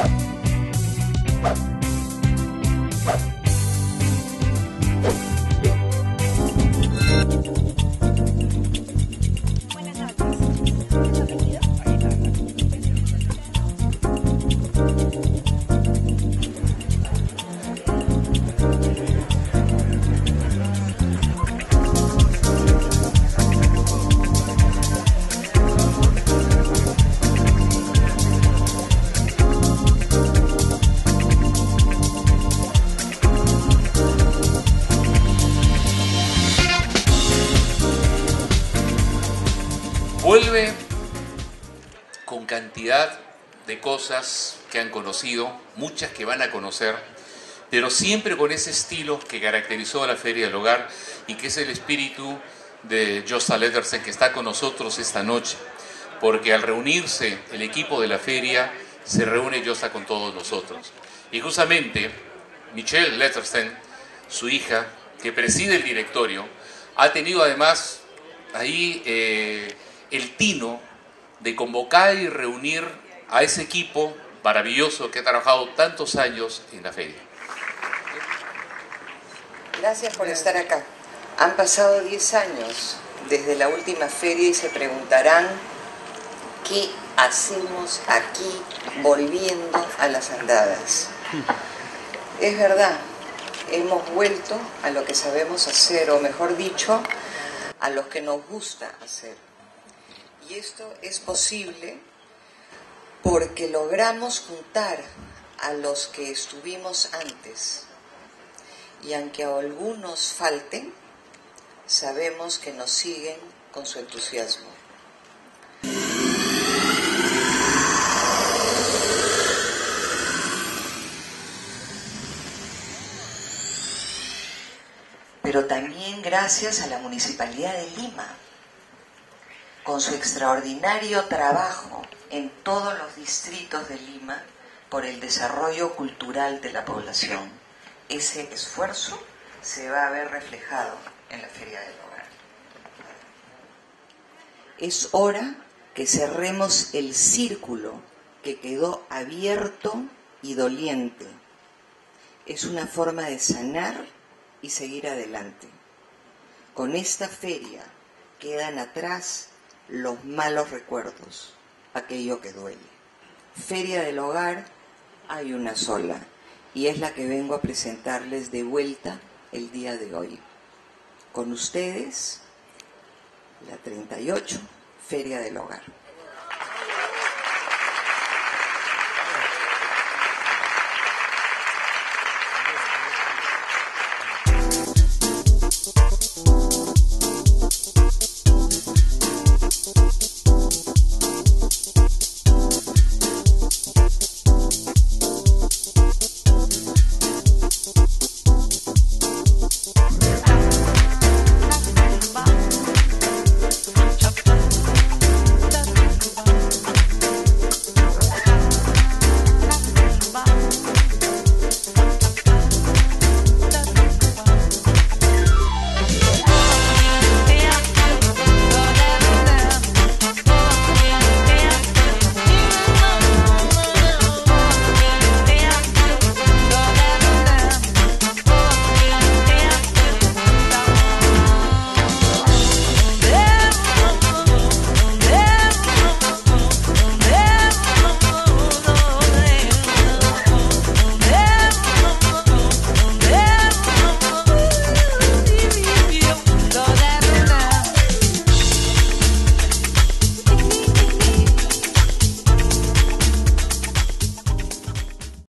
Vuelve con cantidad de cosas que han conocido, muchas que van a conocer, pero siempre con ese estilo que caracterizó a la Feria del Hogar y que es el espíritu de Gösta Lettersen, que está con nosotros esta noche, porque al reunirse el equipo de la feria, se reúne Gösta con todos nosotros. Y justamente Michelle Lettersen, su hija, que preside el directorio, ha tenido además ahí el tino de convocar y reunir a ese equipo maravilloso que ha trabajado tantos años en la feria. Gracias por estar acá. Han pasado 10 años desde la última feria y se preguntarán qué hacemos aquí volviendo a las andadas. Es verdad, hemos vuelto a lo que sabemos hacer, o mejor dicho, a lo que nos gusta hacer. Y esto es posible porque logramos juntar a los que estuvimos antes. Y aunque a algunos falten, sabemos que nos siguen con su entusiasmo. Pero también gracias a la Municipalidad de Lima, con su extraordinario trabajo en todos los distritos de Lima por el desarrollo cultural de la población. Ese esfuerzo se va a ver reflejado en la Feria del Hogar. Es hora que cerremos el círculo que quedó abierto y doliente. Es una forma de sanar y seguir adelante. Con esta feria quedan atrás los malos recuerdos, aquello que duele. Feria del Hogar hay una sola, y es la que vengo a presentarles de vuelta el día de hoy. Con ustedes, la 38 Feria del Hogar.